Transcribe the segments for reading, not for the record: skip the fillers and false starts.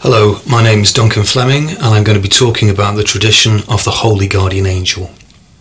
Hello, my name is Duncan Fleming and I'm going to be talking about the tradition of the Holy Guardian Angel.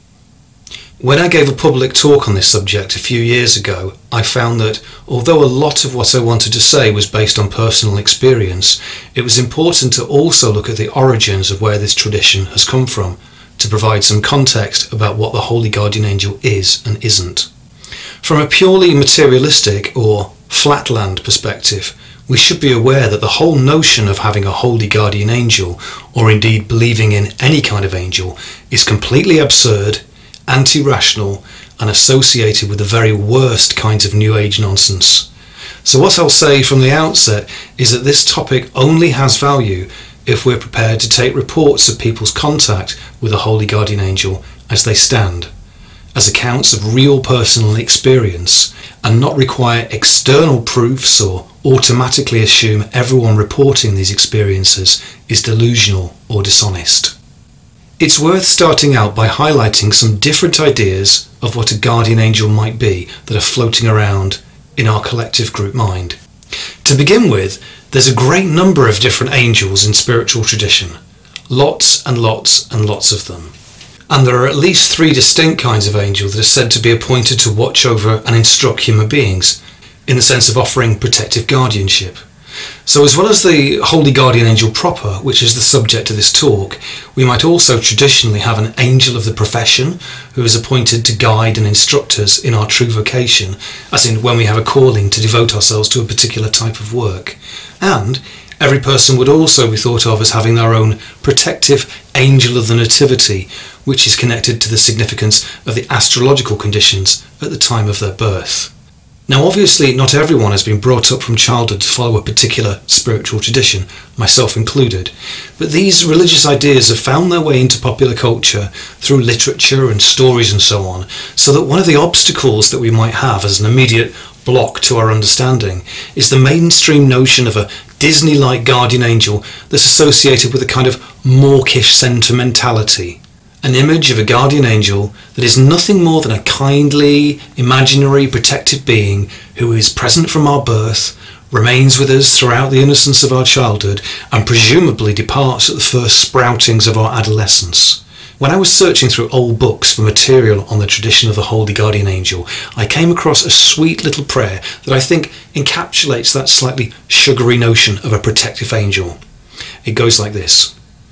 When I gave a public talk on this subject a few years ago, I found that although a lot of what I wanted to say was based on personal experience, it was important to also look at the origins of where this tradition has come from, to provide some context about what the Holy Guardian Angel is and isn't. From a purely materialistic or flatland perspective, we should be aware that the whole notion of having a holy guardian angel, or indeed believing in any kind of angel, is completely absurd, anti-rational, and associated with the very worst kinds of New Age nonsense. So what I'll say from the outset is that this topic only has value if we're prepared to take reports of people's contact with a holy guardian angel as they stand, as accounts of real personal experience, and not require external proofs or automatically assume everyone reporting these experiences is delusional or dishonest. It's worth starting out by highlighting some different ideas of what a guardian angel might be that are floating around in our collective group mind. To begin with, there's a great number of different angels in spiritual tradition, lots and lots and lots of them. And there are at least 3 distinct kinds of angel that are said to be appointed to watch over and instruct human beings, in the sense of offering protective guardianship. So as well as the Holy Guardian Angel proper, which is the subject of this talk, we might also traditionally have an angel of the profession who is appointed to guide and instruct us in our true vocation, as in when we have a calling to devote ourselves to a particular type of work. And every person would also be thought of as having their own protective angel of the nativity, which is connected to the significance of the astrological conditions at the time of their birth. Now obviously not everyone has been brought up from childhood to follow a particular spiritual tradition, myself included, but these religious ideas have found their way into popular culture through literature and stories and so on, so that one of the obstacles that we might have as an immediate block to our understanding is the mainstream notion of a Disney-like guardian angel that's associated with a kind of mawkish sentimentality. An image of a guardian angel that is nothing more than a kindly, imaginary, protective being who is present from our birth, remains with us throughout the innocence of our childhood, and presumably departs at the first sproutings of our adolescence. When I was searching through old books for material on the tradition of the Holy Guardian Angel, I came across a sweet little prayer that I think encapsulates that slightly sugary notion of a protective angel. It goes like this.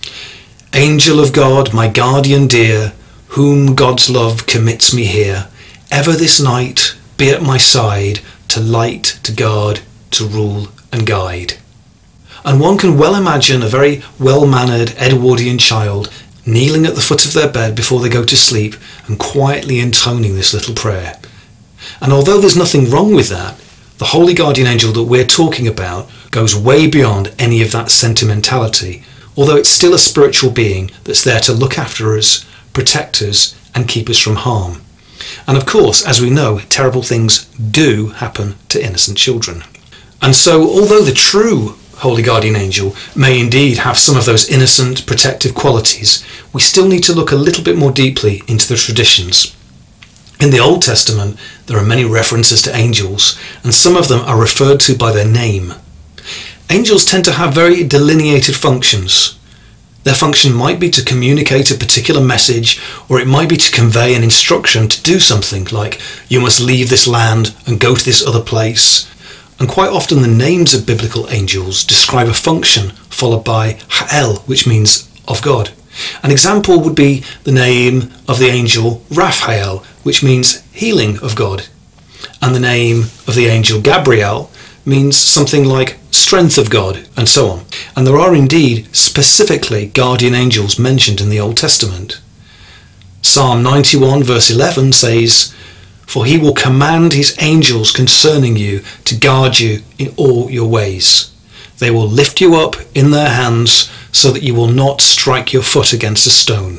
Angel of God, my guardian dear, whom God's love commits me here, ever this night be at my side, to light, to guard, to rule and guide. And one can well imagine a very well-mannered Edwardian child kneeling at the foot of their bed before they go to sleep and quietly intoning this little prayer. And although there's nothing wrong with that, the Holy Guardian Angel that we're talking about goes way beyond any of that sentimentality, although it's still a spiritual being that's there to look after us, protect us, and keep us from harm. And of course, as we know, terrible things do happen to innocent children. And so, although the true Holy Guardian Angel may indeed have some of those innocent, protective qualities, we still need to look a little bit more deeply into the traditions. In the Old Testament, there are many references to angels, and some of them are referred to by their name. Angels tend to have very delineated functions. Their function might be to communicate a particular message, or it might be to convey an instruction to do something, like you must leave this land and go to this other place. And quite often the names of biblical angels describe a function followed by Ha'el, which means of God. An example would be the name of the angel Raphael, which means healing of God. And the name of the angel Gabriel means something like strength of God, and so on. And there are indeed specifically guardian angels mentioned in the Old Testament. Psalm 91 verse 11 says, "For he will command his angels concerning you to guard you in all your ways. They will lift you up in their hands so that you will not strike your foot against a stone."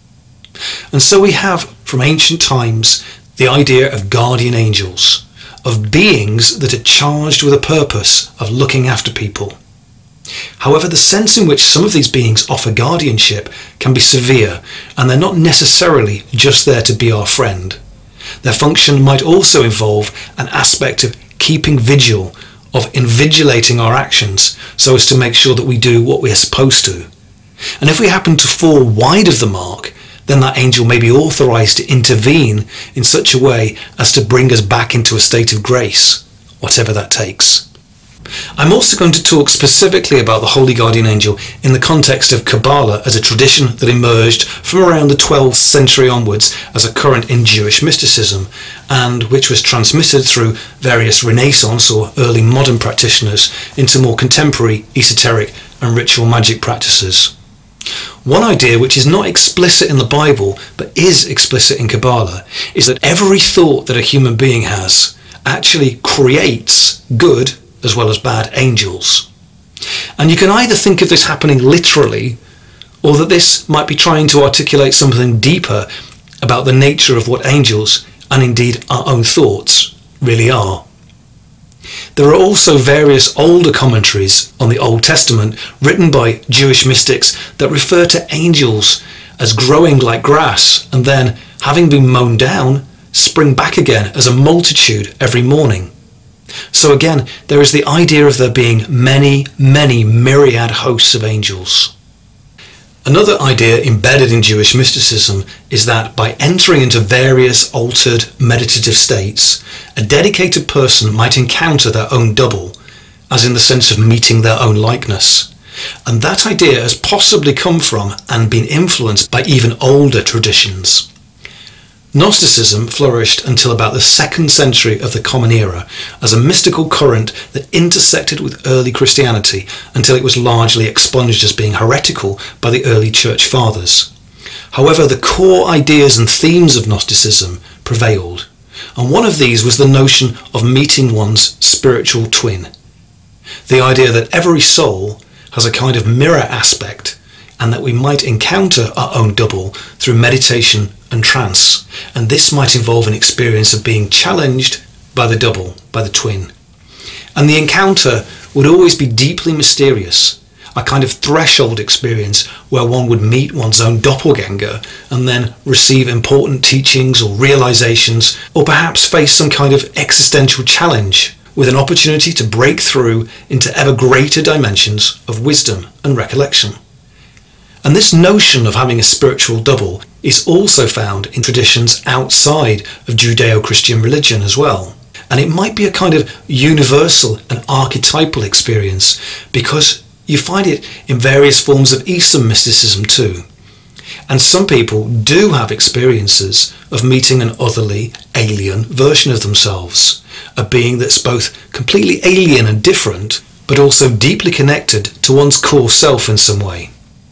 And so we have, from ancient times, the idea of guardian angels, of beings that are charged with a purpose of looking after people. However, the sense in which some of these beings offer guardianship can be severe, and they're not necessarily just there to be our friend. Their function might also involve an aspect of keeping vigil of invigilating our actions so as to make sure that we do what we are supposed to. And if we happen to fall wide of the mark, then that angel may be authorized to intervene in such a way as to bring us back into a state of grace, whatever that takes. I'm also going to talk specifically about the Holy Guardian Angel in the context of Kabbalah as a tradition that emerged from around the 12th century onwards as a current in Jewish mysticism, and which was transmitted through various Renaissance or early modern practitioners into more contemporary esoteric and ritual magic practices. One idea which is not explicit in the Bible but is explicit in Kabbalah is that every thought that a human being has actually creates good as well as bad angels. And you can either think of this happening literally, or that this might be trying to articulate something deeper about the nature of what angels, and indeed our own thoughts, really are. There are also various older commentaries on the Old Testament written by Jewish mystics that refer to angels as growing like grass and then, having been mown down, spring back again as a multitude every morning. So again, there is the idea of there being many, many myriad hosts of angels. Another idea embedded in Jewish mysticism is that by entering into various altered meditative states, a dedicated person might encounter their own double, as in the sense of meeting their own likeness. And that idea has possibly come from and been influenced by even older traditions. Gnosticism flourished until about the 2nd century of the Common Era as a mystical current that intersected with early Christianity until it was largely expunged as being heretical by the early Church Fathers. However, the core ideas and themes of Gnosticism prevailed, and one of these was the notion of meeting one's spiritual twin. The idea that every soul has a kind of mirror aspect and that we might encounter our own double through meditation and trance, and this might involve an experience of being challenged by the double, by the twin. And the encounter would always be deeply mysterious, a kind of threshold experience where one would meet one's own doppelganger and then receive important teachings or realizations, or perhaps face some kind of existential challenge with an opportunity to break through into ever greater dimensions of wisdom and recollection. And this notion of having a spiritual double is also found in traditions outside of Judeo-Christian religion as well. And it might be a kind of universal and archetypal experience because you find it in various forms of Eastern mysticism too. And some people do have experiences of meeting an otherly, alien version of themselves, a being that's both completely alien and different, but also deeply connected to one's core self in some way.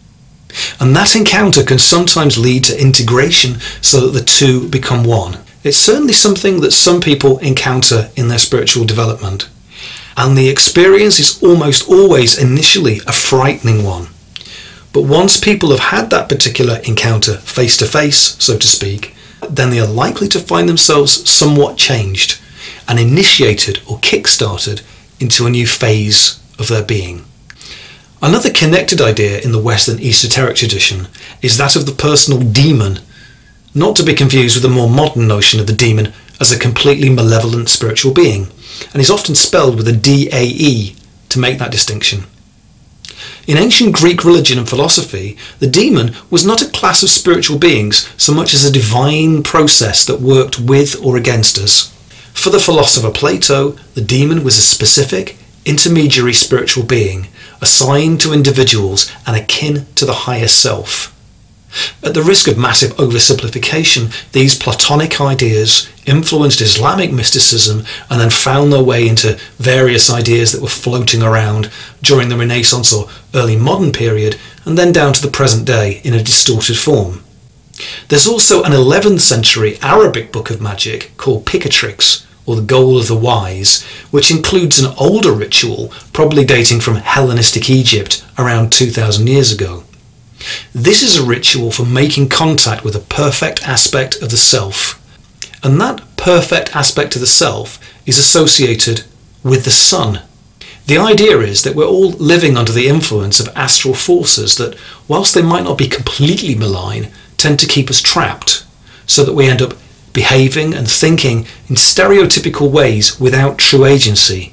And that encounter can sometimes lead to integration so that the two become one. It's certainly something that some people encounter in their spiritual development. And the experience is almost always initially a frightening one. But once people have had that particular encounter face to face, so to speak, then they are likely to find themselves somewhat changed and initiated or kick-started into a new phase of their being. Another connected idea in the Western esoteric tradition is that of the personal demon, not to be confused with the more modern notion of the demon as a completely malevolent spiritual being, and is often spelled with a D-A-E to make that distinction. In ancient Greek religion and philosophy, the demon was not a class of spiritual beings so much as a divine process that worked with or against us. For the philosopher Plato, the demon was a specific, intermediary spiritual being, assigned to individuals and akin to the higher self. At the risk of massive oversimplification, these Platonic ideas influenced Islamic mysticism and then found their way into various ideas that were floating around during the Renaissance or early modern period, and then down to the present day in a distorted form. There's also an 11th century Arabic book of magic called Picatrix, or the Goal of the Wise, which includes an older ritual, probably dating from Hellenistic Egypt around 2,000 years ago. This is a ritual for making contact with a perfect aspect of the self, and that perfect aspect of the self is associated with the sun. The idea is that we're all living under the influence of astral forces that, whilst they might not be completely malign, tend to keep us trapped, so that we end up behaving and thinking in stereotypical ways without true agency.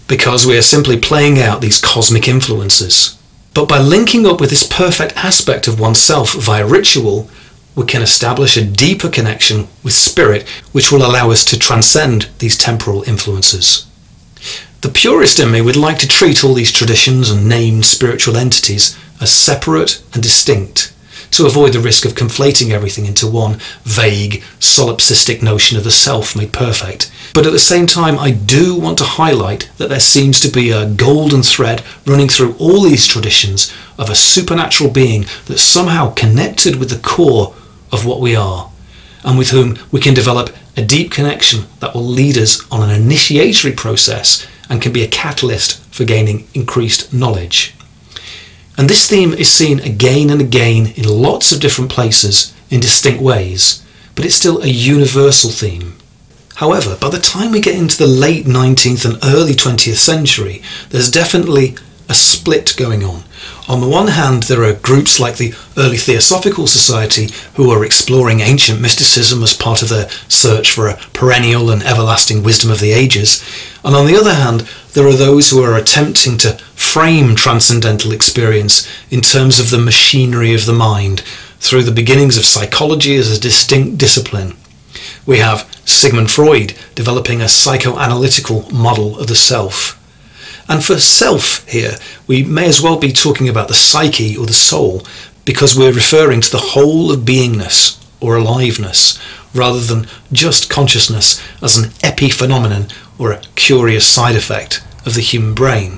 because we are simply playing out these cosmic influences. But by linking up with this perfect aspect of oneself via ritual, we can establish a deeper connection with spirit, which will allow us to transcend these temporal influences. The purist in me would like to treat all these traditions and named spiritual entities as separate and distinct, to avoid the risk of conflating everything into one vague, solipsistic notion of the self made perfect. But at the same time, I do want to highlight that there seems to be a golden thread running through all these traditions of a supernatural being that's somehow connected with the core of what we are, and with whom we can develop a deep connection that will lead us on an initiatory process and can be a catalyst for gaining increased knowledge. And this theme is seen again and again in lots of different places in distinct ways, but it's still a universal theme. However, by the time we get into the late 19th and early 20th century, there's definitely a split going on. On the one hand, there are groups like the early Theosophical Society who are exploring ancient mysticism as part of their search for a perennial and everlasting wisdom of the ages. And on the other hand, there are those who are attempting to frame transcendental experience in terms of the machinery of the mind, through the beginnings of psychology as a distinct discipline. We have Sigmund Freud developing a psychoanalytical model of the self. And for self here, we may as well be talking about the psyche or the soul, because we're referring to the whole of beingness or aliveness, rather than just consciousness as an epiphenomenon or a curious side effect of the human brain.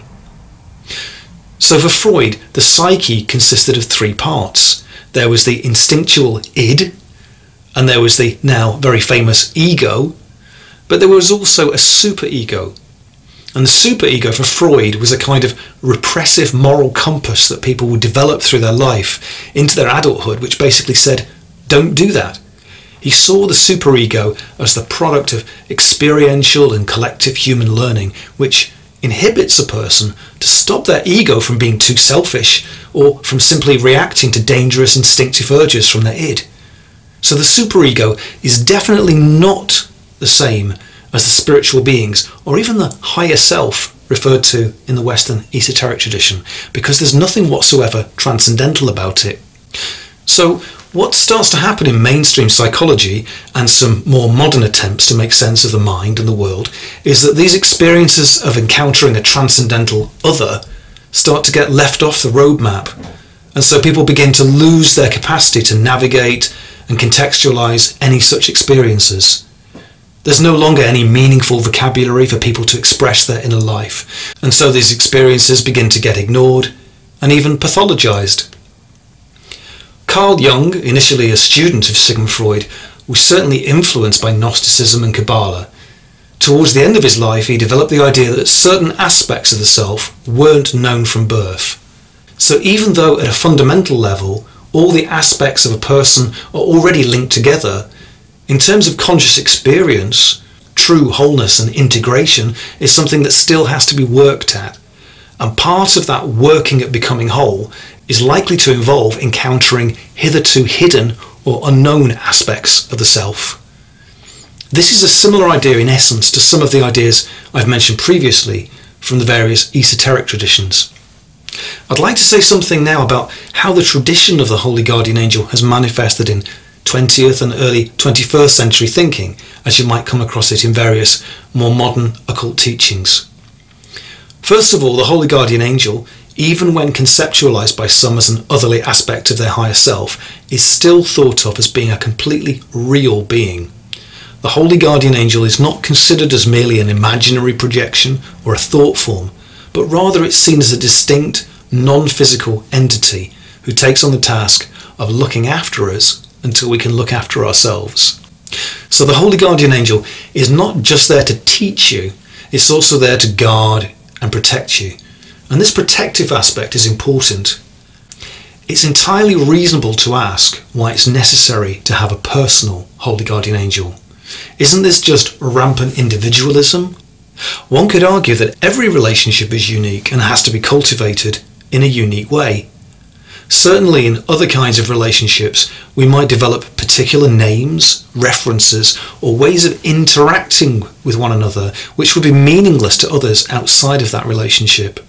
So for Freud, the psyche consisted of three parts. There was the instinctual id, and there was the now very famous ego, but there was also a superego. And the superego for Freud was a kind of repressive moral compass that people would develop through their life into their adulthood, which basically said, don't do that. He saw the superego as the product of experiential and collective human learning, which inhibits a person to stop their ego from being too selfish or from simply reacting to dangerous instinctive urges from their id. So the superego is definitely not the same as the spiritual beings, or even the higher self referred to in the Western esoteric tradition, because there's nothing whatsoever transcendental about it. So what starts to happen in mainstream psychology and some more modern attempts to make sense of the mind and the world is that these experiences of encountering a transcendental other start to get left off the roadmap, and so people begin to lose their capacity to navigate and contextualize any such experiences. There's no longer any meaningful vocabulary for people to express their inner life, and so these experiences begin to get ignored and even pathologized. Carl Jung, initially a student of Sigmund Freud, was certainly influenced by Gnosticism and Kabbalah. Towards the end of his life, he developed the idea that certain aspects of the self weren't known from birth. So even though at a fundamental level, all the aspects of a person are already linked together, in terms of conscious experience, true wholeness and integration is something that still has to be worked at. And part of that working at becoming whole is likely to involve encountering hitherto hidden or unknown aspects of the self. This is a similar idea in essence to some of the ideas I've mentioned previously from the various esoteric traditions. I'd like to say something now about how the tradition of the Holy Guardian Angel has manifested in 20th and early 21st century thinking, as you might come across it in various more modern occult teachings. First of all, the Holy Guardian Angel, even when conceptualized by some as an otherly aspect of their higher self, is still thought of as being a completely real being. The Holy Guardian Angel is not considered as merely an imaginary projection or a thought form, but rather it's seen as a distinct, non-physical entity who takes on the task of looking after us until we can look after ourselves. So the Holy Guardian Angel is not just there to teach you, it's also there to guard and protect you. And this protective aspect is important. It's entirely reasonable to ask why it's necessary to have a personal Holy Guardian Angel. Isn't this just rampant individualism? One could argue that every relationship is unique and has to be cultivated in a unique way. Certainly in other kinds of relationships, we might develop particular names, references, or ways of interacting with one another which would be meaningless to others outside of that relationship.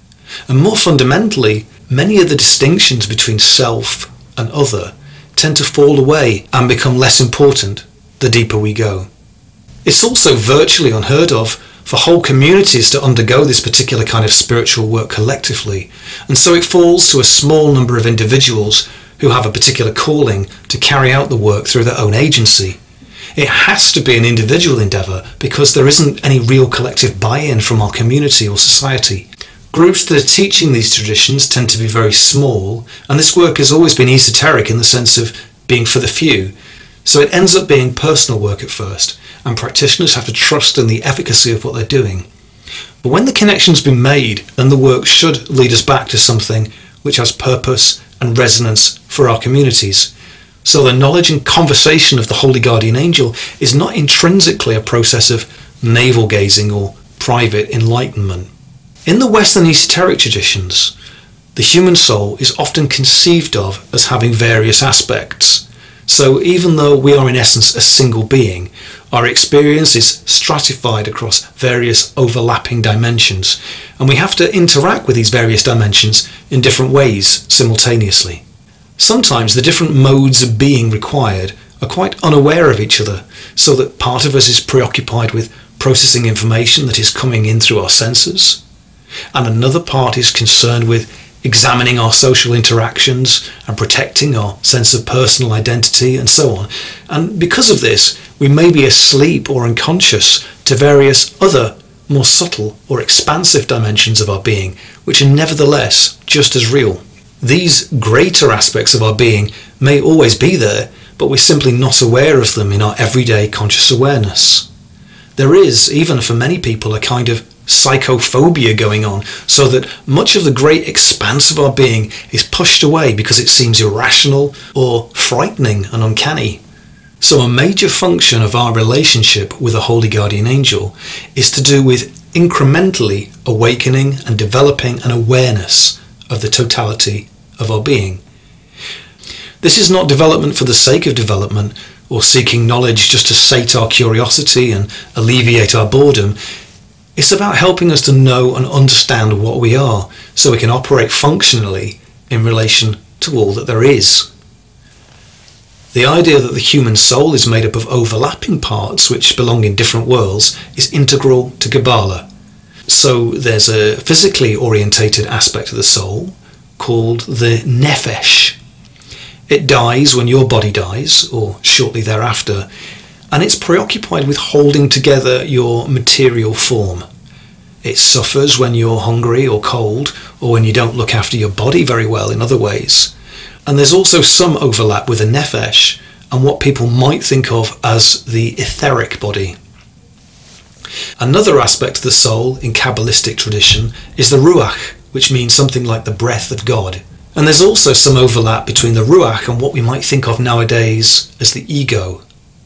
And more fundamentally, many of the distinctions between self and other tend to fall away and become less important the deeper we go. It's also virtually unheard of for whole communities to undergo this particular kind of spiritual work collectively, and so it falls to a small number of individuals who have a particular calling to carry out the work through their own agency. It has to be an individual endeavour because there isn't any real collective buy-in from our community or society. Groups that are teaching these traditions tend to be very small, and this work has always been esoteric in the sense of being for the few, so it ends up being personal work at first, and practitioners have to trust in the efficacy of what they're doing. But when the connection's been made, then the work should lead us back to something which has purpose and resonance for our communities. So the knowledge and conversation of the Holy Guardian Angel is not intrinsically a process of navel-gazing or private enlightenment. In the Western esoteric traditions, the human soul is often conceived of as having various aspects. So even though we are in essence a single being, our experience is stratified across various overlapping dimensions, and we have to interact with these various dimensions in different ways simultaneously. Sometimes the different modes of being required are quite unaware of each other, so that part of us is preoccupied with processing information that is coming in through our senses, and another part is concerned with examining our social interactions and protecting our sense of personal identity and so on. And because of this, we may be asleep or unconscious to various other more subtle or expansive dimensions of our being, which are nevertheless just as real. These greater aspects of our being may always be there, but we're simply not aware of them in our everyday conscious awareness. There is, even for many people, a kind of psychophobia going on, so that much of the great expanse of our being is pushed away because it seems irrational or frightening and uncanny. So a major function of our relationship with a Holy Guardian Angel is to do with incrementally awakening and developing an awareness of the totality of our being. This is not development for the sake of development or seeking knowledge just to sate our curiosity and alleviate our boredom. It's about helping us to know and understand what we are, so we can operate functionally in relation to all that there is. The idea that the human soul is made up of overlapping parts which belong in different worlds is integral to Kabbalah. So there's a physically orientated aspect of the soul called the nefesh. It dies when your body dies, or shortly thereafter, and it's preoccupied with holding together your material form. It suffers when you're hungry or cold, or when you don't look after your body very well in other ways. And there's also some overlap with the nefesh and what people might think of as the etheric body. Another aspect of the soul in Kabbalistic tradition is the ruach, which means something like the breath of God. And there's also some overlap between the ruach and what we might think of nowadays as the ego.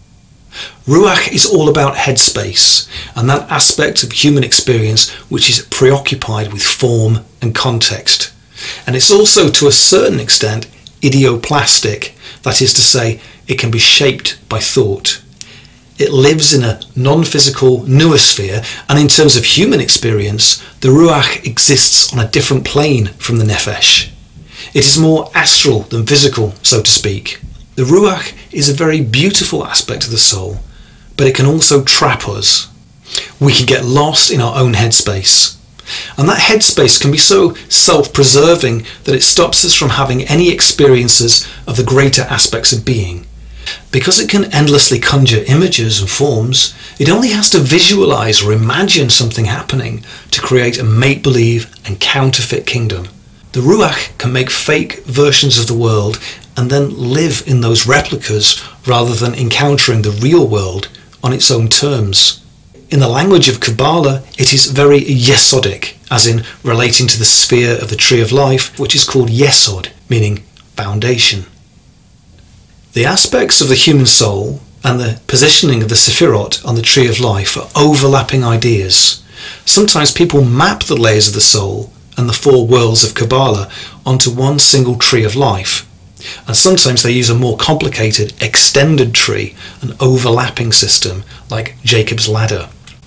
Ruach is all about headspace and that aspect of human experience which is preoccupied with form and context. And it's also, to a certain extent, idioplastic, that is to say, it can be shaped by thought. It lives in a non-physical noosphere, and in terms of human experience, the ruach exists on a different plane from the nefesh. It is more astral than physical, so to speak. The ruach is a very beautiful aspect of the soul, but it can also trap us. We can get lost in our own headspace. And that headspace can be so self-preserving that it stops us from having any experiences of the greater aspects of being. Because it can endlessly conjure images and forms, it only has to visualize or imagine something happening to create a make-believe and counterfeit kingdom. The ruach can make fake versions of the world and then live in those replicas rather than encountering the real world on its own terms. In the language of Kabbalah, it is very yesodic, as in relating to the sphere of the tree of life, which is called yesod, meaning foundation. The aspects of the human soul and the positioning of the sephirot on the tree of life are overlapping ideas. Sometimes people map the layers of the soul and the 4 worlds of Kabbalah onto one single tree of life. And sometimes they use a more complicated, extended tree, an overlapping system like Jacob's ladder.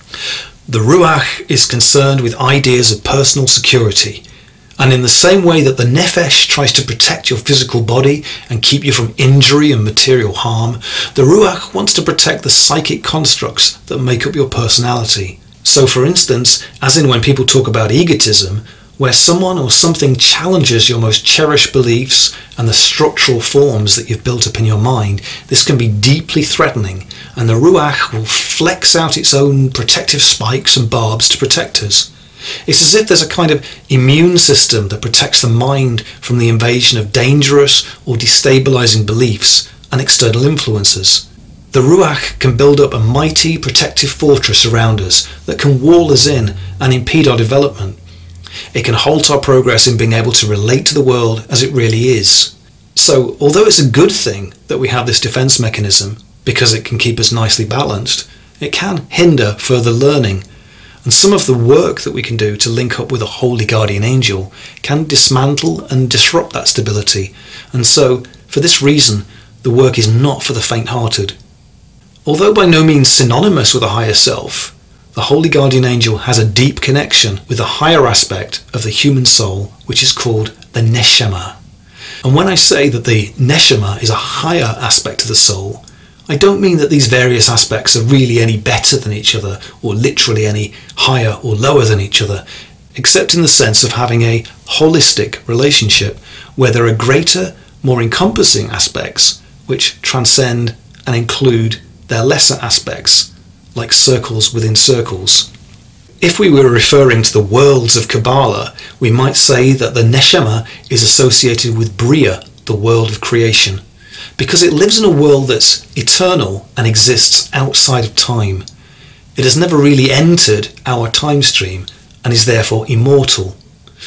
The Ruach is concerned with ideas of personal security, and in the same way that the Nefesh tries to protect your physical body and keep you from injury and material harm, the Ruach wants to protect the psychic constructs that make up your personality. So for instance, as in when people talk about egotism, where someone or something challenges your most cherished beliefs and the structural forms that you've built up in your mind, this can be deeply threatening, and the Ruach will flex out its own protective spikes and barbs to protect us. It's as if there's a kind of immune system that protects the mind from the invasion of dangerous or destabilizing beliefs and external influences. The Ruach can build up a mighty protective fortress around us that can wall us in and impede our development. It can halt our progress in being able to relate to the world as it really is. So, although it's a good thing that we have this defense mechanism, because it can keep us nicely balanced, it can hinder further learning. And some of the work that we can do to link up with a holy guardian angel can dismantle and disrupt that stability. And so, for this reason, the work is not for the faint-hearted. Although by no means synonymous with a higher self, the holy guardian angel has a deep connection with a higher aspect of the human soul, which is called the neshama. And when I say that the neshama is a higher aspect of the soul, I don't mean that these various aspects are really any better than each other, or literally any higher or lower than each other, except in the sense of having a holistic relationship where there are greater, more encompassing aspects which transcend and include their lesser aspects, like circles within circles. If we were referring to the worlds of Kabbalah, we might say that the Neshama is associated with Bria, the world of creation, because it lives in a world that's eternal and exists outside of time. It has never really entered our time stream and is therefore immortal.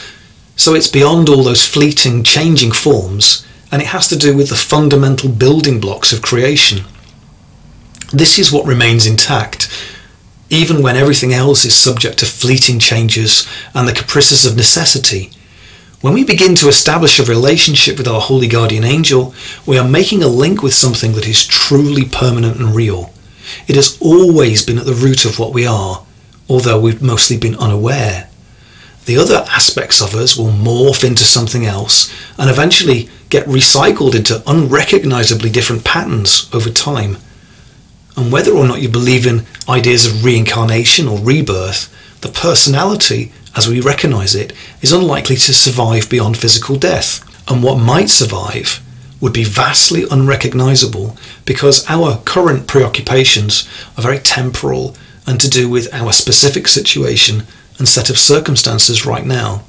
So it's beyond all those fleeting, changing forms, and it has to do with the fundamental building blocks of creation. This is what remains intact, even when everything else is subject to fleeting changes and the caprices of necessity. When we begin to establish a relationship with our holy guardian angel, we are making a link with something that is truly permanent and real. It has always been at the root of what we are, although we've mostly been unaware. The other aspects of us will morph into something else and eventually get recycled into unrecognisably different patterns over time. And whether or not you believe in ideas of reincarnation or rebirth, the personality, as we recognise it, is unlikely to survive beyond physical death. And what might survive would be vastly unrecognisable because our current preoccupations are very temporal and to do with our specific situation and set of circumstances right now.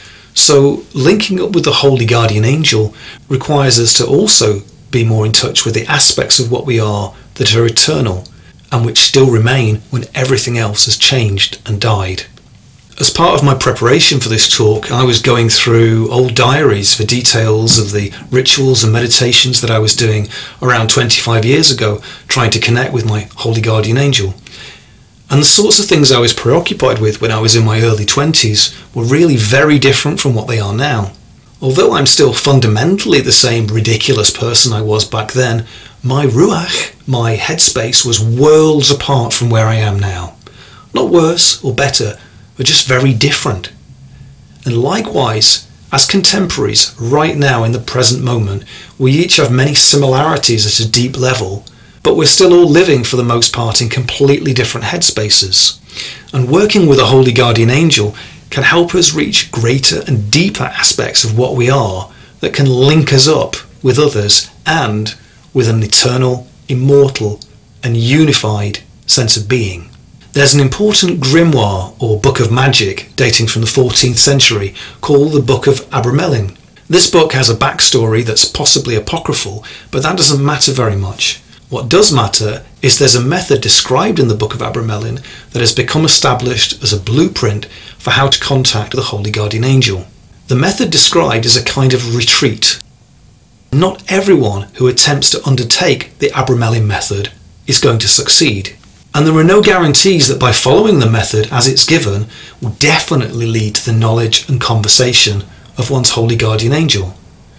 So linking up with the holy guardian angel requires us to also be more in touch with the aspects of what we are that are eternal and which still remain when everything else has changed and died. As part of my preparation for this talk, I was going through old diaries for details of the rituals and meditations that I was doing around 25 years ago, trying to connect with my holy guardian angel. And the sorts of things I was preoccupied with when I was in my early 20s were really very different from what they are now. Although I'm still fundamentally the same ridiculous person I was back then, my Ruach, my headspace, was worlds apart from where I am now. Not worse or better, but just very different. And likewise, as contemporaries, right now in the present moment, we each have many similarities at a deep level, but we're still all living for the most part in completely different headspaces. And working with a holy guardian angel can help us reach greater and deeper aspects of what we are that can link us up with others and with an eternal, immortal and unified sense of being. There's an important grimoire or book of magic dating from the 14th century called the Book of Abramelin. This book has a backstory that's possibly apocryphal, but that doesn't matter very much. What does matter is there's a method described in the Book of Abramelin that has become established as a blueprint for how to contact the Holy Guardian Angel. The method described is a kind of retreat. Not everyone who attempts to undertake the Abramelin method is going to succeed. And there are no guarantees that by following the method as it's given will definitely lead to the knowledge and conversation of one's holy guardian angel.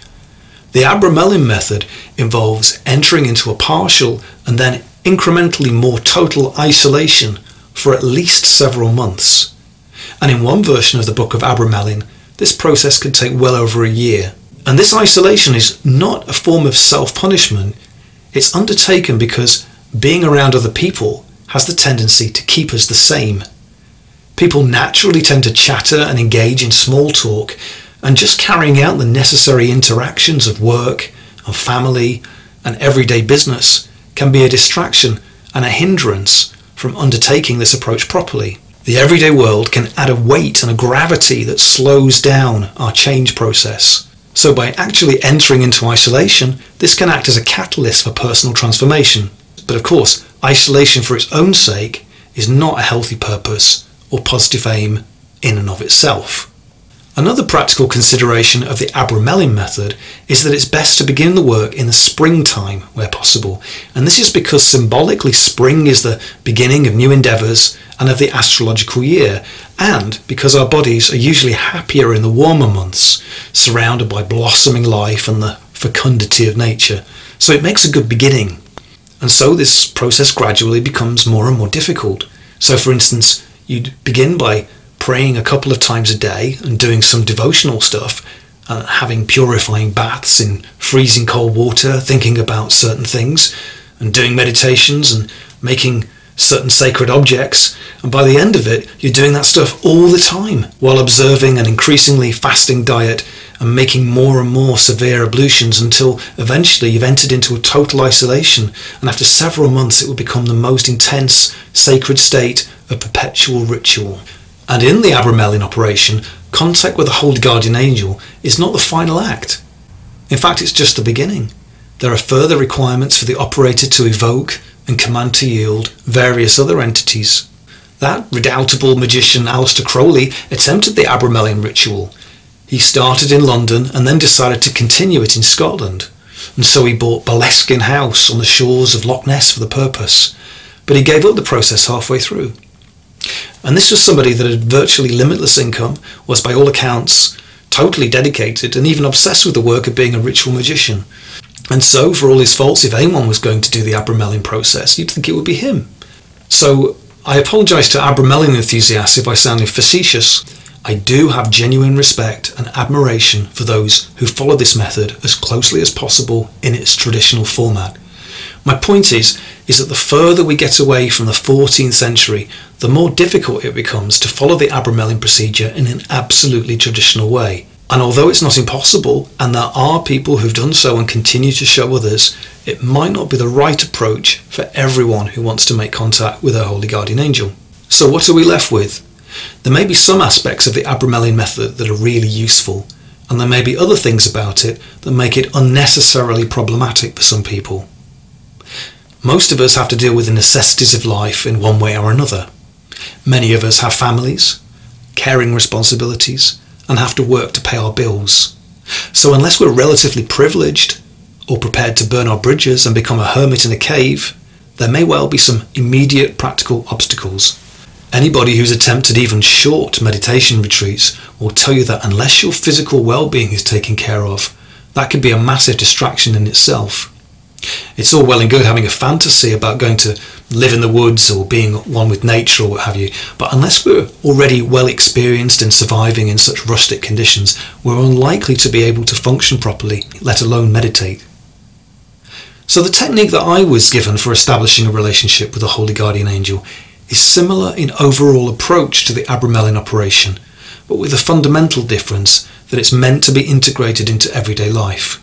The Abramelin method involves entering into a partial and then incrementally more total isolation for at least several months. And in one version of the Book of Abramelin, this process can take well over a year. And this isolation is not a form of self-punishment. It's undertaken because being around other people has the tendency to keep us the same. People naturally tend to chatter and engage in small talk, and just carrying out the necessary interactions of work and family and everyday business can be a distraction and a hindrance from undertaking this approach properly. The everyday world can add a weight and a gravity that slows down our change process. So by actually entering into isolation, this can act as a catalyst for personal transformation. But of course, isolation for its own sake is not a healthy purpose or positive aim in and of itself. Another practical consideration of the Abramelin method is that it's best to begin the work in the springtime where possible, and this is because symbolically spring is the beginning of new endeavours and of the astrological year, and because our bodies are usually happier in the warmer months, surrounded by blossoming life and the fecundity of nature. So it makes a good beginning. And so this process gradually becomes more and more difficult. So for instance, you'd begin by praying a couple of times a day and doing some devotional stuff, having purifying baths in freezing cold water, thinking about certain things, and doing meditations and making certain sacred objects. And by the end of it, you're doing that stuff all the time while observing an increasingly fasting diet and making more and more severe ablutions until eventually you've entered into a total isolation, and after several months it will become the most intense sacred state of perpetual ritual. And in the Abramelin operation, contact with the Holy Guardian Angel is not the final act. In fact, it's just the beginning. There are further requirements for the operator to evoke and command to yield various other entities. That redoubtable magician Aleister Crowley attempted the Abramelin ritual. He started in London and then decided to continue it in Scotland. And so he bought Boleskine House on the shores of Loch Ness for the purpose. But he gave up the process halfway through. And this was somebody that had virtually limitless income, was by all accounts totally dedicated and even obsessed with the work of being a ritual magician. And so, for all his faults, if anyone was going to do the Abramelin process, you'd think it would be him. So I apologise to Abramelin enthusiasts if I sounded facetious. I do have genuine respect and admiration for those who follow this method as closely as possible in its traditional format. My point is that the further we get away from the 14th century, the more difficult it becomes to follow the Abramelin procedure in an absolutely traditional way. And although it's not impossible, and there are people who've done so and continue to show others, it might not be the right approach for everyone who wants to make contact with their holy guardian angel. So what are we left with? There may be some aspects of the Abramelin method that are really useful, and there may be other things about it that make it unnecessarily problematic for some people. Most of us have to deal with the necessities of life in one way or another. Many of us have families, caring responsibilities, and have to work to pay our bills. So unless we're relatively privileged or prepared to burn our bridges and become a hermit in a cave, there may well be some immediate practical obstacles. Anybody who's attempted even short meditation retreats will tell you that unless your physical well-being is taken care of, that could be a massive distraction in itself. It's all well and good having a fantasy about going to live in the woods or being one with nature or what have you, but unless we're already well experienced in surviving in such rustic conditions, we're unlikely to be able to function properly, let alone meditate. So the technique that I was given for establishing a relationship with a holy guardian angel is similar in overall approach to the Abramelin operation, but with a fundamental difference that it's meant to be integrated into everyday life.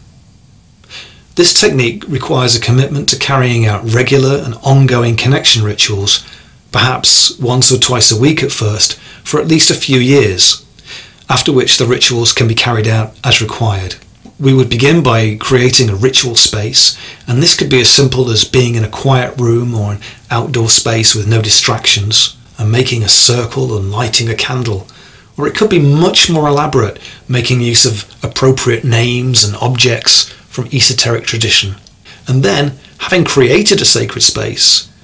This technique requires a commitment to carrying out regular and ongoing connection rituals, perhaps once or twice a week at first, for at least a few years, after which the rituals can be carried out as required. We would begin by creating a ritual space, and this could be as simple as being in a quiet room or an outdoor space with no distractions, and making a circle and lighting a candle. Or it could be much more elaborate, making use of appropriate names and objects from esoteric tradition. And then, having created a sacred space,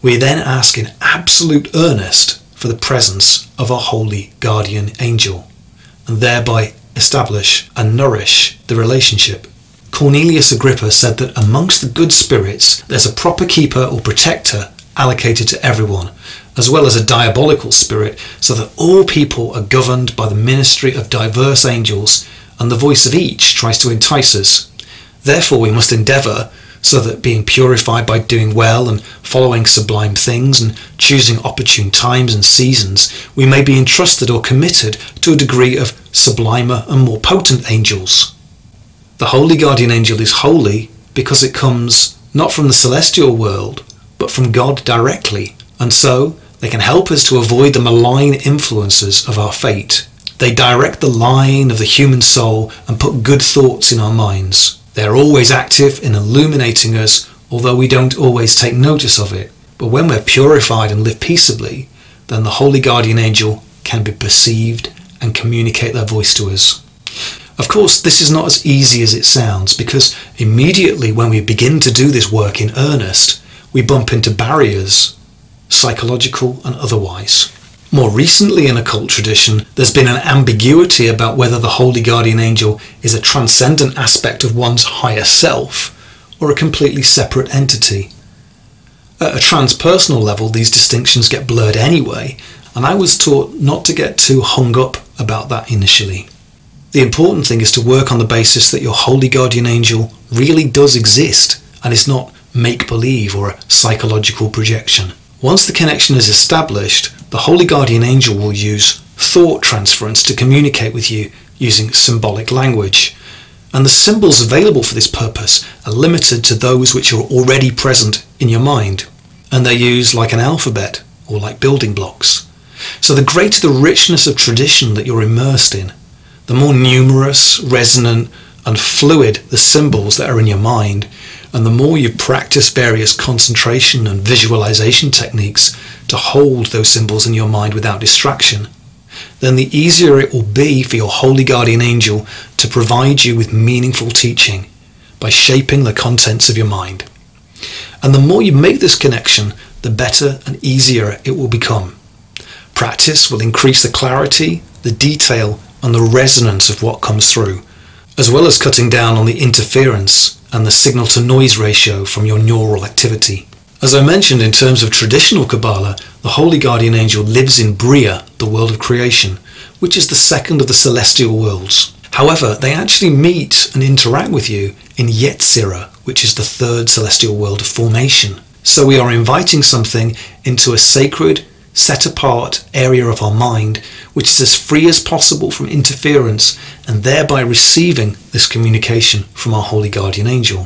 We then ask in absolute earnest for the presence of our holy guardian angel, and thereby establish and nourish the relationship. Cornelius Agrippa said that amongst the good spirits there's a proper keeper or protector allocated to everyone, as well as a diabolical spirit, so that all people are governed by the ministry of diverse angels, and the voice of each tries to entice us. Therefore we must endeavour so that, being purified by doing well and following sublime things and choosing opportune times and seasons, we may be entrusted or committed to a degree of sublimer and more potent angels. The holy guardian angel is holy because it comes not from the celestial world, but from God directly, and so they can help us to avoid the malign influences of our fate. They direct the line of the human soul and put good thoughts in our minds. They are always active in illuminating us, although we don't always take notice of it. But when we're purified and live peaceably, then the holy guardian angel can be perceived and communicate their voice to us. Of course, this is not as easy as it sounds, because immediately when we begin to do this work in earnest, we bump into barriers, psychological and otherwise. More recently in occult tradition, there's been an ambiguity about whether the holy guardian angel is a transcendent aspect of one's higher self or a completely separate entity. At a transpersonal level, these distinctions get blurred anyway, and I was taught not to get too hung up about that initially. The important thing is to work on the basis that your holy guardian angel really does exist and is not make-believe or a psychological projection. Once the connection is established, the holy guardian angel will use thought transference to communicate with you using symbolic language, and the symbols available for this purpose are limited to those which are already present in your mind, and they're used like an alphabet or like building blocks. So the greater the richness of tradition that you're immersed in, the more numerous, resonant and fluid the symbols that are in your mind, and the more you practice various concentration and visualization techniques to hold those symbols in your mind without distraction, then the easier it will be for your holy guardian angel to provide you with meaningful teaching by shaping the contents of your mind. And the more you make this connection, the better and easier it will become. Practice will increase the clarity, the detail and the resonance of what comes through, as well as cutting down on the interference and the signal-to-noise ratio from your neural activity. As I mentioned, in terms of traditional Kabbalah, the holy guardian angel lives in Bria, the world of creation, which is the second of the celestial worlds. However, they actually meet and interact with you in Yetzirah, which is the third celestial world of formation. So we are inviting something into a sacred, set-apart area of our mind, which is as free as possible from interference, and thereby receiving this communication from our holy guardian angel.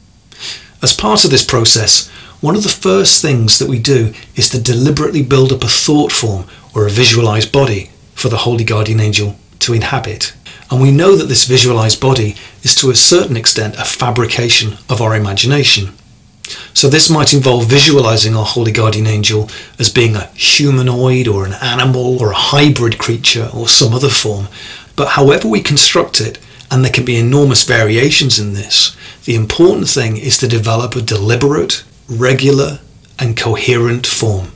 As part of this process, one of the first things that we do is to deliberately build up a thought form or a visualized body for the holy guardian angel to inhabit. And we know that this visualized body is to a certain extent a fabrication of our imagination. So this might involve visualizing our holy guardian angel as being a humanoid or an animal or a hybrid creature or some other form. But however we construct it, and there can be enormous variations in this, the important thing is to develop a deliberate, regular and coherent form.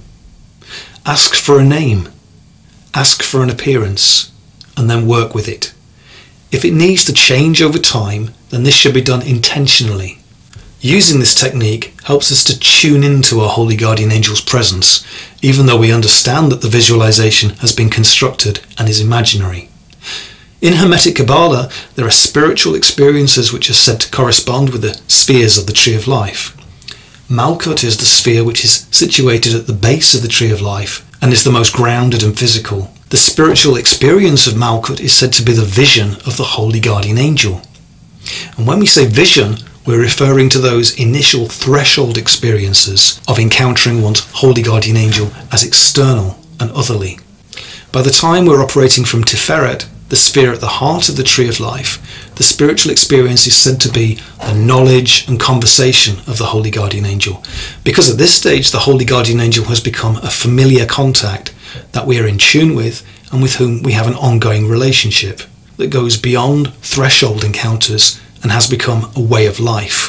Ask for a name, ask for an appearance, and then work with it. If it needs to change over time, then this should be done intentionally. Using this technique helps us to tune into our holy guardian angel's presence, even though we understand that the visualization has been constructed and is imaginary. In Hermetic Kabbalah, there are spiritual experiences which are said to correspond with the spheres of the Tree of Life. Malkut is the sphere which is situated at the base of the Tree of Life and is the most grounded and physical. The spiritual experience of Malkut is said to be the vision of the holy guardian angel. And when we say vision, we're referring to those initial threshold experiences of encountering one's holy guardian angel as external and otherly. By the time we're operating from Tiferet, the sphere at the heart of the Tree of Life, the spiritual experience is said to be the knowledge and conversation of the holy guardian angel, because at this stage the holy guardian angel has become a familiar contact that we are in tune with and with whom we have an ongoing relationship that goes beyond threshold encounters and has become a way of life.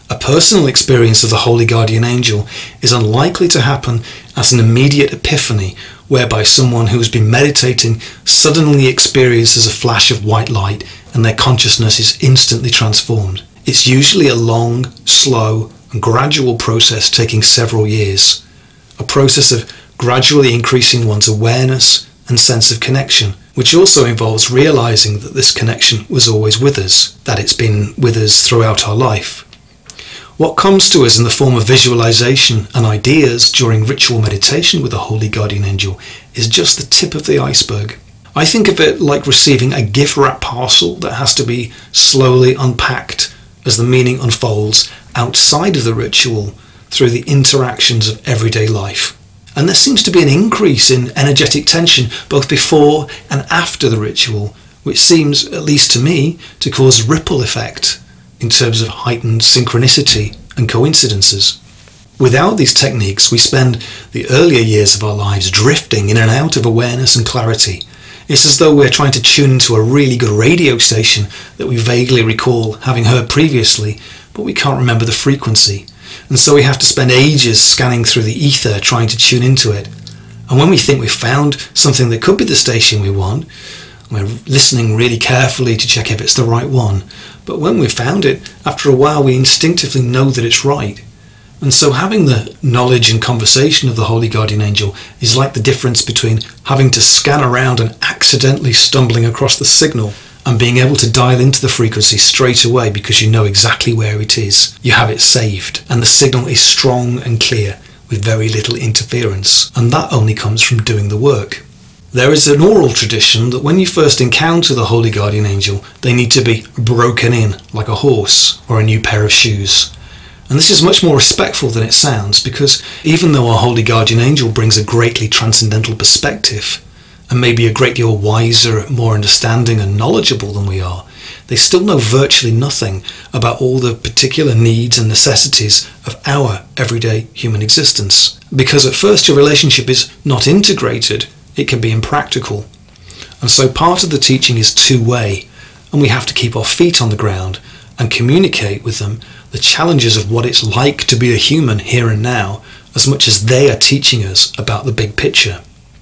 A personal experience of the Holy Guardian Angel is unlikely to happen as an immediate epiphany whereby someone who has been meditating suddenly experiences a flash of white light and their consciousness is instantly transformed. It's usually a long, slow and gradual process taking several years. A process of gradually increasing one's awareness and sense of connection, which also involves realizing that this connection was always with us, that it's been with us throughout our life. What comes to us in the form of visualization and ideas during ritual meditation with the Holy Guardian Angel is just the tip of the iceberg. I think of it like receiving a gift wrap parcel that has to be slowly unpacked as the meaning unfolds outside of the ritual through the interactions of everyday life. And there seems to be an increase in energetic tension both before and after the ritual, which seems, at least to me, to cause a ripple effect in terms of heightened synchronicity and coincidences. Without these techniques, we spend the earlier years of our lives drifting in and out of awareness and clarity. It's as though we're trying to tune into a really good radio station that we vaguely recall having heard previously, but we can't remember the frequency. And so we have to spend ages scanning through the ether trying to tune into it. And when we think we've found something that could be the station we want, we're listening really carefully to check if it's the right one. But when we've found it, after a while we instinctively know that it's right. And so having the knowledge and conversation of the Holy Guardian Angel is like the difference between having to scan around and accidentally stumbling across the signal and being able to dial into the frequency straight away because you know exactly where it is. You have it saved and the signal is strong and clear with very little interference. And that only comes from doing the work. There is an oral tradition that when you first encounter the Holy Guardian Angel, they need to be broken in like a horse or a new pair of shoes. And this is much more respectful than it sounds, because even though our Holy Guardian Angel brings a greatly transcendental perspective and maybe a great deal wiser, more understanding and knowledgeable than we are, they still know virtually nothing about all the particular needs and necessities of our everyday human existence. Because at first your relationship is not integrated, it can be impractical. And so part of the teaching is two-way, and we have to keep our feet on the ground and communicate with them the challenges of what it's like to be a human here and now, as much as they are teaching us about the big picture.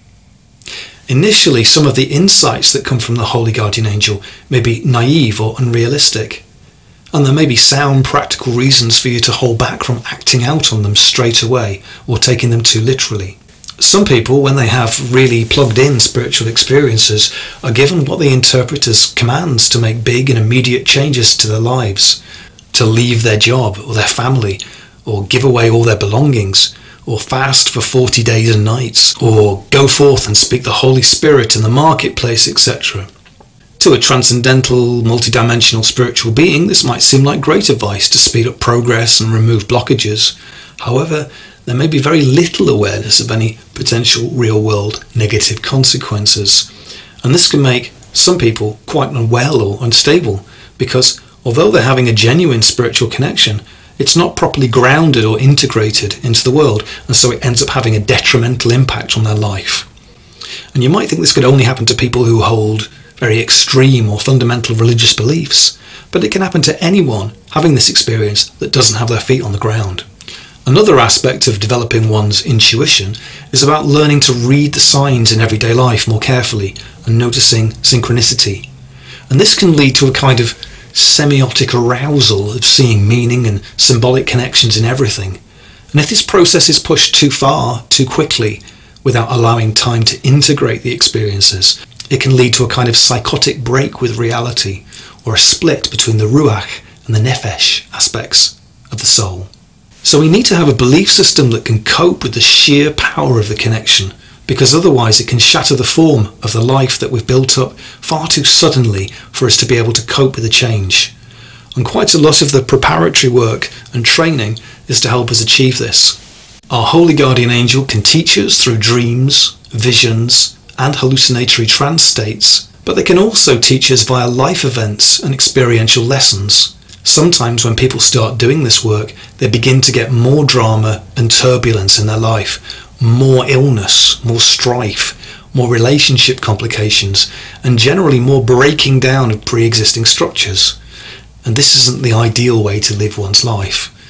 Initially, some of the insights that come from the Holy Guardian Angel may be naive or unrealistic, and there may be sound practical reasons for you to hold back from acting out on them straight away or taking them too literally. Some people, when they have really plugged in spiritual experiences, are given what they interpret as commands to make big and immediate changes to their lives, to leave their job or their family, or give away all their belongings, or fast for 40 days and nights, or go forth and speak the Holy Spirit in the marketplace, etc. To a transcendental, multidimensional spiritual being, this might seem like great advice to speed up progress and remove blockages. However, there may be very little awareness of any potential real-world negative consequences. And this can make some people quite unwell or unstable, because although they're having a genuine spiritual connection, it's not properly grounded or integrated into the world, and so it ends up having a detrimental impact on their life. And you might think this could only happen to people who hold very extreme or fundamental religious beliefs, but it can happen to anyone having this experience that doesn't have their feet on the ground. Another aspect of developing one's intuition is about learning to read the signs in everyday life more carefully and noticing synchronicity. And this can lead to a kind of semiotic arousal of seeing meaning and symbolic connections in everything. And if this process is pushed too far, too quickly, without allowing time to integrate the experiences, it can lead to a kind of psychotic break with reality, or a split between the ruach and the nefesh aspects of the soul. So we need to have a belief system that can cope with the sheer power of the connection, because otherwise it can shatter the form of the life that we've built up far too suddenly for us to be able to cope with the change. And quite a lot of the preparatory work and training is to help us achieve this. Our Holy Guardian Angel can teach us through dreams, visions, and hallucinatory trance states, but they can also teach us via life events and experiential lessons. Sometimes when people start doing this work, they begin to get more drama and turbulence in their life, more illness, more strife, more relationship complications, and generally more breaking down of pre-existing structures. And this isn't the ideal way to live one's life.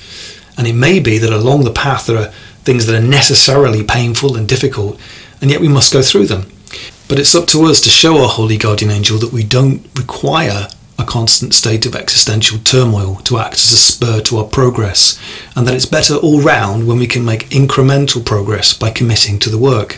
And it may be that along the path there are things that are necessarily painful and difficult, and yet we must go through them. But it's up to us to show our holy guardian angel that we don't require a constant state of existential turmoil to act as a spur to our progress, and that it's better all round when we can make incremental progress by committing to the work.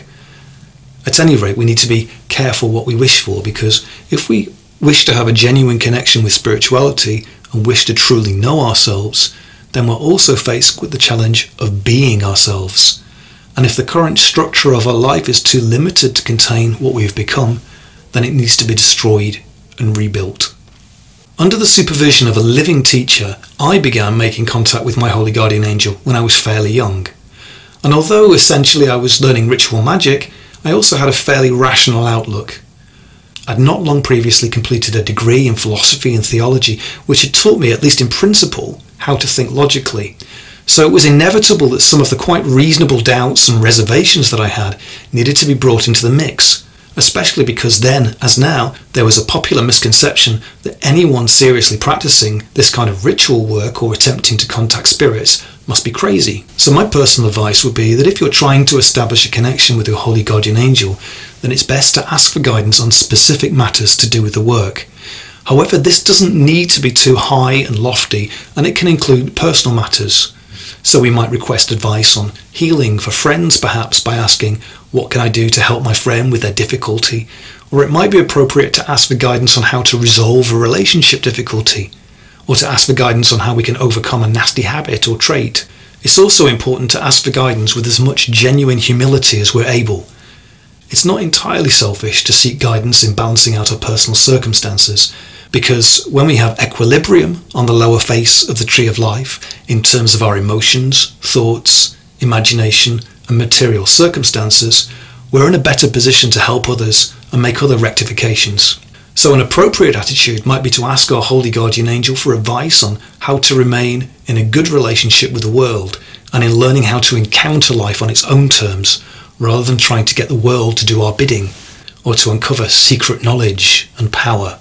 At any rate, we need to be careful what we wish for, because if we wish to have a genuine connection with spirituality and wish to truly know ourselves, then we're also faced with the challenge of being ourselves. And if the current structure of our life is too limited to contain what we have become, then it needs to be destroyed and rebuilt. Under the supervision of a living teacher, I began making contact with my holy guardian angel when I was fairly young. And although essentially I was learning ritual magic, I also had a fairly rational outlook. I'd not long previously completed a degree in philosophy and theology, which had taught me, at least in principle, how to think logically. So it was inevitable that some of the quite reasonable doubts and reservations that I had needed to be brought into the mix, especially because then, as now, there was a popular misconception that anyone seriously practicing this kind of ritual work or attempting to contact spirits must be crazy. So my personal advice would be that if you're trying to establish a connection with your holy guardian angel, then it's best to ask for guidance on specific matters to do with the work. However, this doesn't need to be too high and lofty, and it can include personal matters. So we might request advice on healing for friends, perhaps by asking, what can I do to help my friend with their difficulty? Or it might be appropriate to ask for guidance on how to resolve a relationship difficulty, or to ask for guidance on how we can overcome a nasty habit or trait. It's also important to ask for guidance with as much genuine humility as we're able. It's not entirely selfish to seek guidance in balancing out our personal circumstances, because when we have equilibrium on the lower face of the tree of life in terms of our emotions, thoughts, imagination and material circumstances, we're in a better position to help others and make other rectifications. So an appropriate attitude might be to ask our holy guardian angel for advice on how to remain in a good relationship with the world and in learning how to encounter life on its own terms, rather than trying to get the world to do our bidding or to uncover secret knowledge and power.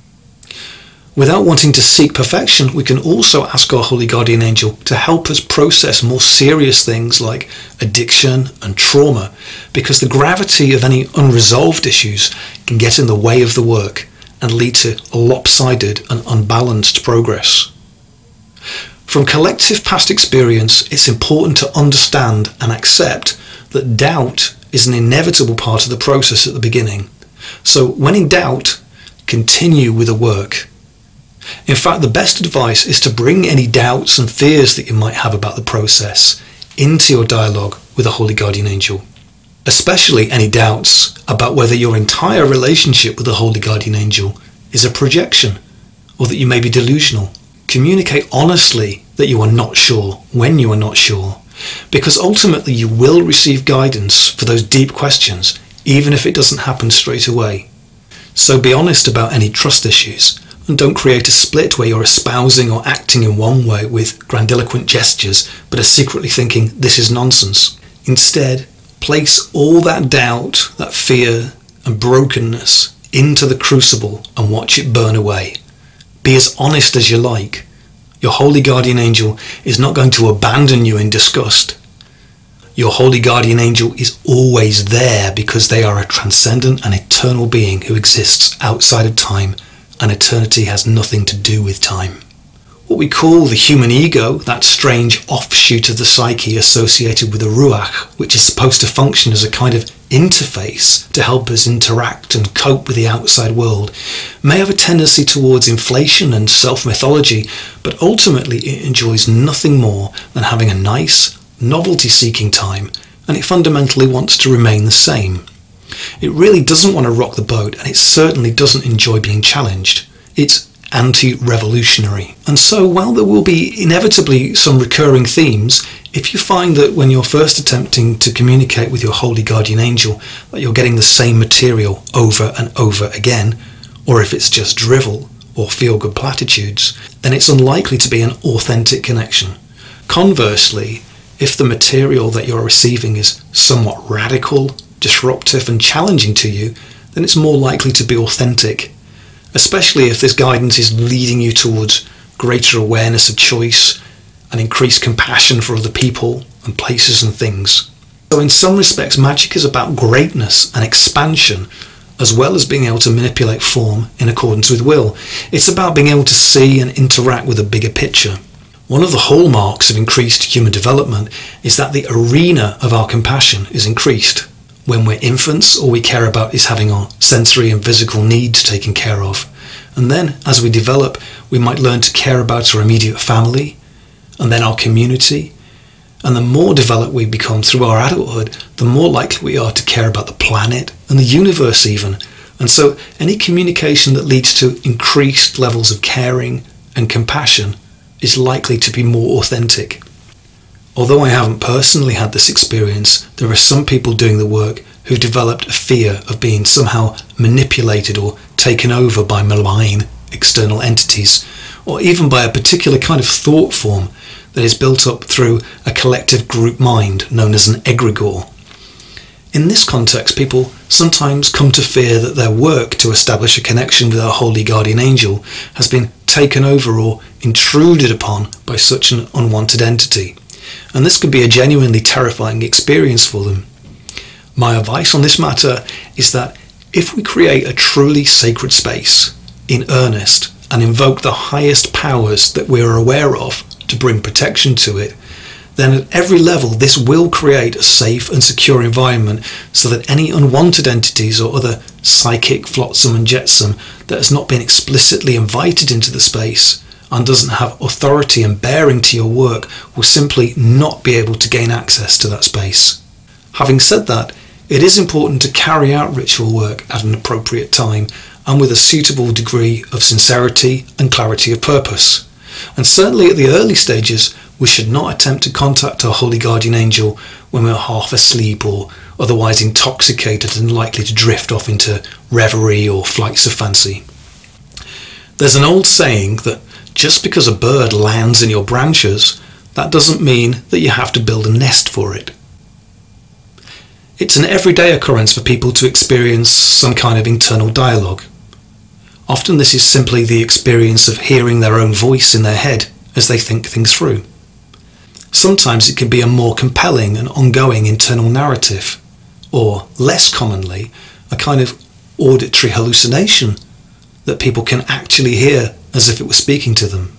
Without wanting to seek perfection, we can also ask our holy guardian angel to help us process more serious things like addiction and trauma, because the gravity of any unresolved issues can get in the way of the work and lead to a lopsided and unbalanced progress. From collective past experience, it's important to understand and accept that doubt is an inevitable part of the process at the beginning. So when in doubt, continue with the work. In fact, the best advice is to bring any doubts and fears that you might have about the process into your dialogue with a holy guardian angel. Especially any doubts about whether your entire relationship with the holy guardian angel is a projection, or that you may be delusional. Communicate honestly that you are not sure when you are not sure, because ultimately you will receive guidance for those deep questions, even if it doesn't happen straight away. So be honest about any trust issues, and don't create a split where you're espousing or acting in one way with grandiloquent gestures, but are secretly thinking this is nonsense. Instead, place all that doubt, that fear and brokenness into the crucible and watch it burn away. Be as honest as you like. Your holy guardian angel is not going to abandon you in disgust. Your holy guardian angel is always there because they are a transcendent and eternal being who exists outside of time, and eternity has nothing to do with time. What we call the human ego, that strange offshoot of the psyche associated with the ruach, which is supposed to function as a kind of interface to help us interact and cope with the outside world, may have a tendency towards inflation and self-mythology, but ultimately it enjoys nothing more than having a nice, novelty-seeking time, and it fundamentally wants to remain the same. It really doesn't want to rock the boat, and it certainly doesn't enjoy being challenged. It's anti-revolutionary. And so while there will be inevitably some recurring themes, if you find that when you're first attempting to communicate with your holy guardian angel that you're getting the same material over and over again, or if it's just drivel or feel-good platitudes, then it's unlikely to be an authentic connection. Conversely, if the material that you're receiving is somewhat radical, disruptive and challenging to you, then it's more likely to be authentic, especially if this guidance is leading you towards greater awareness of choice and increased compassion for other people and places and things. So in some respects, magic is about greatness and expansion, as well as being able to manipulate form in accordance with will. It's about being able to see and interact with a bigger picture. One of the hallmarks of increased human development is that the arena of our compassion is increased. When we're infants, all we care about is having our sensory and physical needs taken care of. And then, as we develop, we might learn to care about our immediate family, and then our community. And the more developed we become through our adulthood, the more likely we are to care about the planet and the universe even. And so any communication that leads to increased levels of caring and compassion is likely to be more authentic. Although I haven't personally had this experience, there are some people doing the work who developed a fear of being somehow manipulated or taken over by malign external entities, or even by a particular kind of thought form that is built up through a collective group mind known as an egregore. In this context, people sometimes come to fear that their work to establish a connection with our holy guardian angel has been taken over or intruded upon by such an unwanted entity. And this could be a genuinely terrifying experience for them. My advice on this matter is that if we create a truly sacred space in earnest and invoke the highest powers that we are aware of to bring protection to it, then at every level this will create a safe and secure environment so that any unwanted entities or other psychic flotsam and jetsam that has not been explicitly invited into the space and doesn't have authority and bearing to your work will simply not be able to gain access to that space. Having said that, it is important to carry out ritual work at an appropriate time and with a suitable degree of sincerity and clarity of purpose. And certainly at the early stages, we should not attempt to contact our holy guardian angel when we're half asleep or otherwise intoxicated and likely to drift off into reverie or flights of fancy. There's an old saying that just because a bird lands in your branches, that doesn't mean that you have to build a nest for it. It's an everyday occurrence for people to experience some kind of internal dialogue. Often this is simply the experience of hearing their own voice in their head as they think things through. Sometimes it can be a more compelling and ongoing internal narrative, or less commonly, a kind of auditory hallucination that people can actually hear as if it were speaking to them.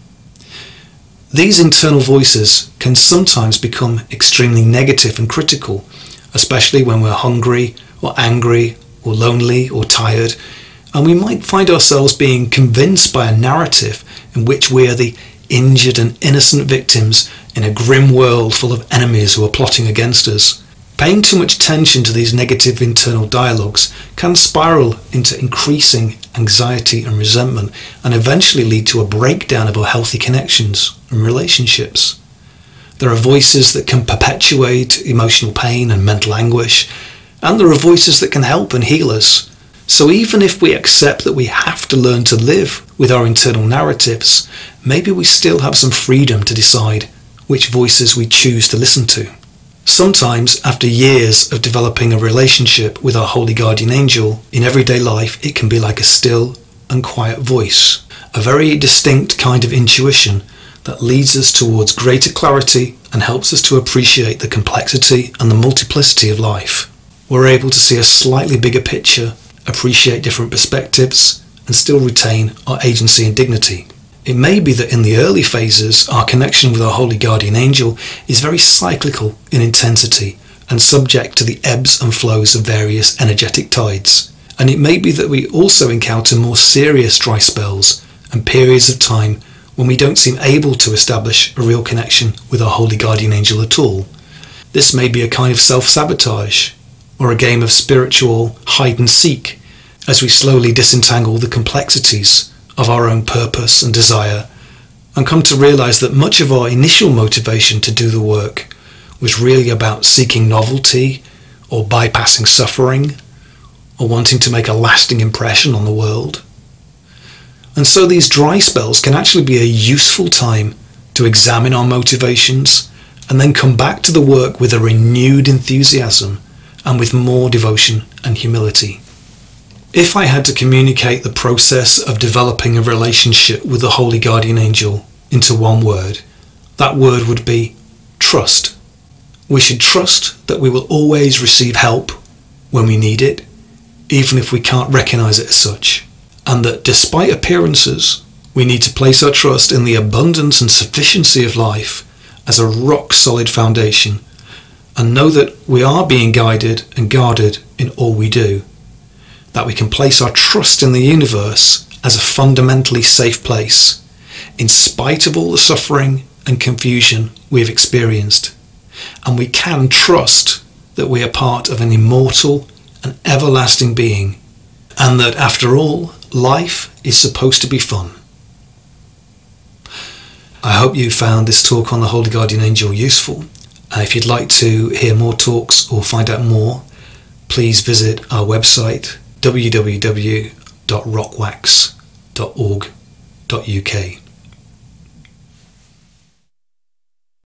These internal voices can sometimes become extremely negative and critical, especially when we're hungry or angry or lonely or tired, and we might find ourselves being convinced by a narrative in which we are the injured and innocent victims in a grim world full of enemies who are plotting against us. Paying too much attention to these negative internal dialogues can spiral into increasing anxiety and resentment and eventually lead to a breakdown of our healthy connections and relationships. There are voices that can perpetuate emotional pain and mental anguish, and there are voices that can help and heal us. So even if we accept that we have to learn to live with our internal narratives, maybe we still have some freedom to decide which voices we choose to listen to. Sometimes, after years of developing a relationship with our holy guardian angel, in everyday life it can be like a still and quiet voice, a very distinct kind of intuition that leads us towards greater clarity and helps us to appreciate the complexity and the multiplicity of life. We're able to see a slightly bigger picture, appreciate different perspectives, and still retain our agency and dignity. It may be that in the early phases, our connection with our holy guardian angel is very cyclical in intensity and subject to the ebbs and flows of various energetic tides. And it may be that we also encounter more serious dry spells and periods of time when we don't seem able to establish a real connection with our holy guardian angel at all. This may be a kind of self-sabotage or a game of spiritual hide and seek as we slowly disentangle the complexities of our own purpose and desire and come to realize that much of our initial motivation to do the work was really about seeking novelty or bypassing suffering or wanting to make a lasting impression on the world. And so these dry spells can actually be a useful time to examine our motivations and then come back to the work with a renewed enthusiasm and with more devotion and humility. If I had to communicate the process of developing a relationship with the holy guardian angel into one word, that word would be trust. We should trust that we will always receive help when we need it, even if we can't recognise it as such, and that despite appearances, we need to place our trust in the abundance and sufficiency of life as a rock-solid foundation, and know that we are being guided and guarded in all we do, that we can place our trust in the universe as a fundamentally safe place, in spite of all the suffering and confusion we've experienced, and we can trust that we are part of an immortal and everlasting being, and that after all, life is supposed to be fun. I hope you found this talk on the Holy Guardian Angel useful. If you'd like to hear more talks or find out more, please visit our website www.rockwax.org.uk.